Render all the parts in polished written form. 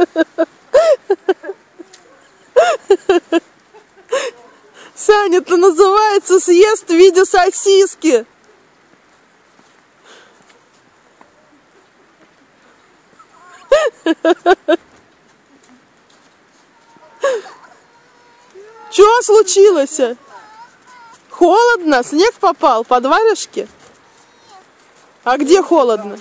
Саня, это называется съезд в виде сосиски. Что случилось? Холодно? Снег попал под варежки? А где холодно?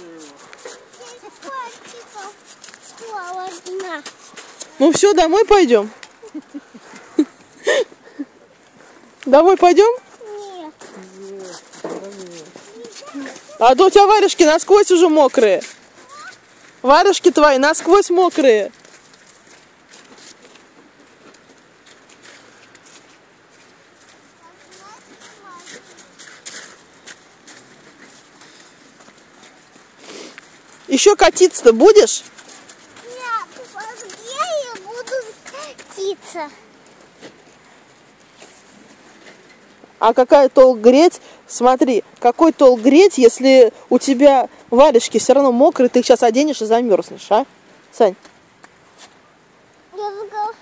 Ну все, домой пойдем? Домой пойдем? Нет. А то у тебя варежки насквозь уже мокрые. Варежки твои насквозь мокрые. Еще катиться-то будешь? Нет, где я буду катиться? А какая толк греть? Смотри, какой толк греть, если у тебя варежки все равно мокрые, ты их сейчас оденешь и замерзнешь, а? Сань? Я сказала...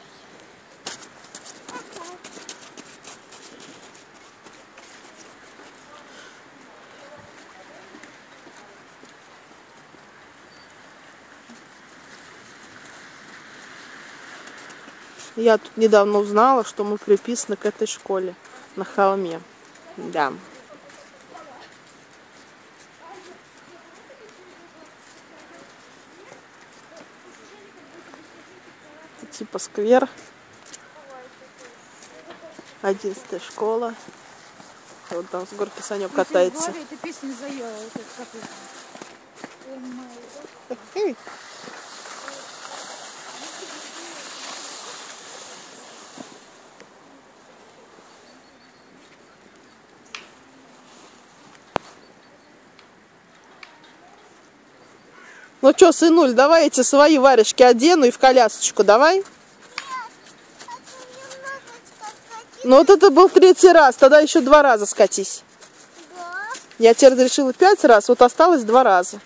Я тут недавно узнала, что мы приписаны к этой школе на холме. Да. Типа сквер. 11-я школа. Вот там с горки Санек катается. Эта песня заела. Ну что, сынуль, давай эти свои варежки одену и в колясочку, давай. Ну вот это был 3-й раз, тогда еще 2 раза скатись. Да. Я тебе разрешила 5 раз, вот осталось 2 раза.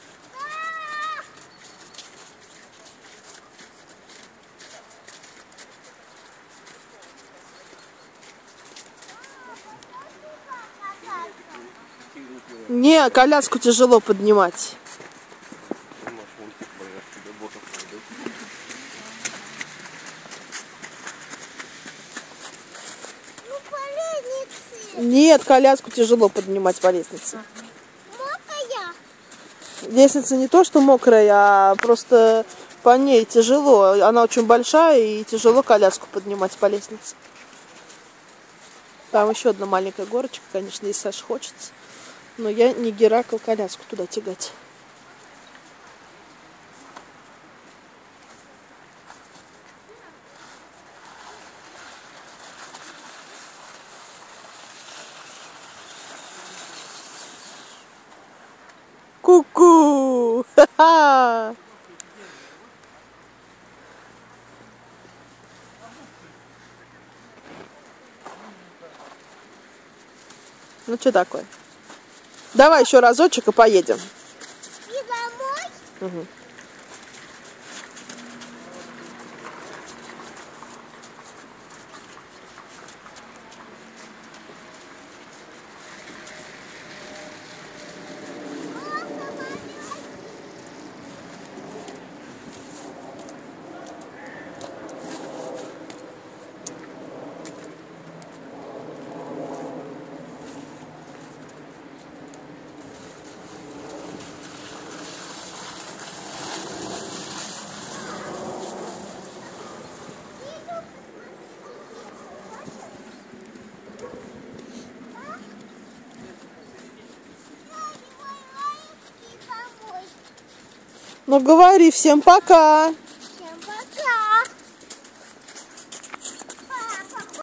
Не, коляску тяжело поднимать. Ну, по лестнице. Нет, коляску тяжело поднимать по лестнице. Мокрая. Лестница не то, что мокрая, а просто по ней тяжело. Она очень большая и тяжело коляску поднимать по лестнице. Там еще одна маленькая горочка, конечно, если Саше хочется. Но я не Геракл коляску туда тягать. Ку-ку! Ха-ха! Ну что такое? Давай еще разочек и поедем. И домой? Угу. Ну говори всем пока.